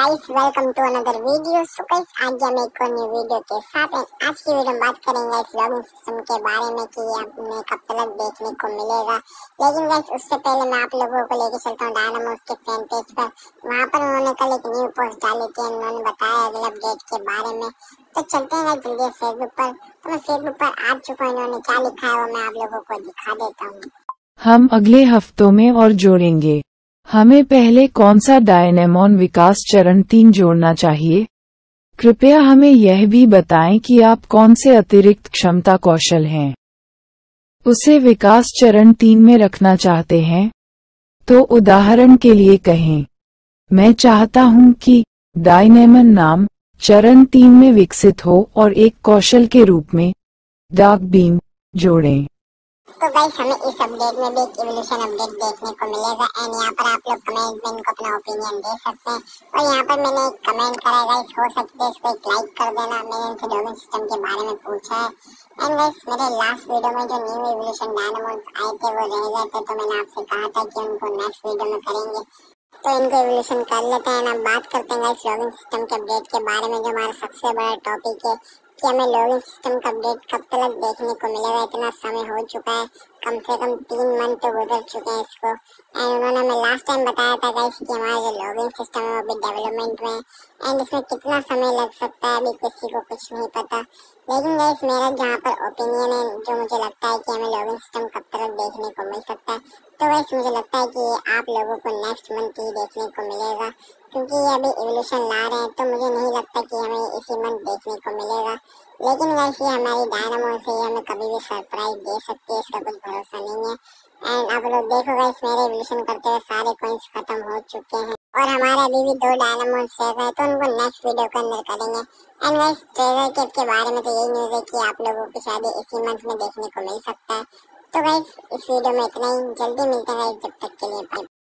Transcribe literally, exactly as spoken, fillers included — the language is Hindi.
Guys, welcome to another video. So guys, आज हम एक और न्यू वीडियो के साथ हैं। आज की वीडियो में बात करेंगे इस लॉगिन सिस्टम के बारे में कि हमें कब तक देखने को मिलेगा। लेकिन गाइस, उससे पहले मैं आप लोगों को लेके चलता हूँ डायनामोस के फैन पेज पर। वहाँ पर उन्होंने कल एक न्यू पोस्ट डाली थी, उन्होंने बताया अगले अपडेट के बारे में। तो चलते हैं गाइस जल्दी फेसबुक पर। तो मैं फेसबुक पर आ चुका हूँ, इन्होंने क्या लिखा है वो मैं आप लोगों को दिखा देता हूँ। हम अगले हफ्तों में और जोड़ेंगे। हमें पहले कौन सा डायनेमॉन विकास चरण तीन जोड़ना चाहिए? कृपया हमें यह भी बताएं कि आप कौन से अतिरिक्त क्षमता कौशल हैं उसे विकास चरण तीन में रखना चाहते हैं। तो उदाहरण के लिए कहें, मैं चाहता हूं कि डायनेमन नाम चरण तीन में विकसित हो और एक कौशल के रूप में डार्क बीम जोड़ें। तो गाइस, हमें इस अपडेट में भी एक इवोल्यूशन अपडेट देखने को मिलेगा एंड यहाँ पर आप लोग कमेंट में इनको अपना ओपिनियन दे सकते हैं। और यहाँ पर मैंने एक कमेंट करा है गाइस, हो सकता है इसको एक लाइक कर देना। मैंने इनसे लॉगिन सिस्टम के बारे में पूछा है एंड गाइस, मेरे लास्ट वीडियो में जो न्यू इवोल्यूशन डायनामोस आए थे वो रह गए थे, तो मैंने आपसे कहा था कि उनको नेक्स्ट वीडियो में करेंगे, तो इनको इवोल्यूशन कर लेते हैं। अब बात करते हैं गाइस लॉगिन सिस्टम के अपडेट के बारे में, जो हमारा सबसे बड़ा टॉपिक है कि हमें लॉगिन सिस्टम का अपडेट कब तक देखने को मिलेगा। इतना समय हो चुका है, कम से कम तीन मंथ तो गुजर चुके हैं इसको। एंड उन्होंने हमें लास्ट टाइम बताया था गाइस कि हमारा जो लॉगिन सिस्टम है वो अभी डेवलपमेंट में है एंड इसमें कितना समय लग सकता है अभी किसी को कुछ नहीं पता। लेकिन गाइस, मेरा जहाँ पर ओपिनियन है, जो मुझे लगता है कि हमें लॉगिन सिस्टम कब तक देखने को मिल सकता है, तो गाइस मुझे लगता है कि आप लोगों को नेक्स्ट मंथ ही देखने को मिलेगा, क्योंकि ये अभी इवोल्यूशन ला रहे हैं। तो मुझे नहीं लगता कि हमें इसी मंथ देखने को मिलेगा। लेकिन गाइस, ये हमारी डायनामोस है, ये हमें कभी भी सरप्राइज दे सकती है, इसका कुछ भरोसा नहीं है। एंड आप लोग देखो गाइस, मेरे इवोल्यूशन करते हुए सारे कॉइंस खत्म हो चुके हैं और हमारे अभी भी दो डायनामोस रह गए, तो उनको नेक्स्ट वीडियो के अंदर करेंगे। एंड गाइस, ट्रेजर केव के बारे में तो यही न्यूज़ है कि आप लोगों को शायद इसी मंथ में देखने को मिल सकता है। तो गाइस, इस वीडियो में इतना ही। जल्दी मिलते हैं गाइस, जब तक के लिए बाय।